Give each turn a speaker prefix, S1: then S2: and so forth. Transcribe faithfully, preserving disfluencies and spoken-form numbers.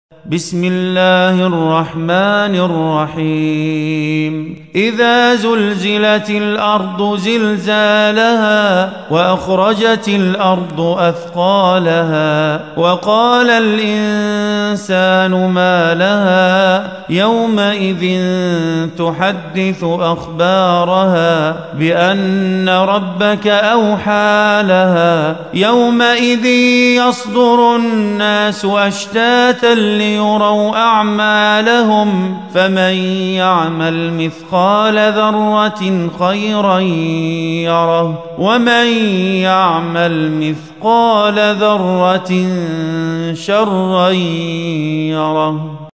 S1: بسم الله الرحمن الرحيم إذا زلزلت الأرض زلزالها وأخرجت الأرض أثقالها وقال الإنسان ما لها يومئذ تحدث أخبارها بأن ربك أوحى لها يومئذ يصدر الناس أشتاتا ليروا أعمالهم فمن يعمل مثقال ذرة خيرا يره ومن يعمل مثقال ذرة شرا يره.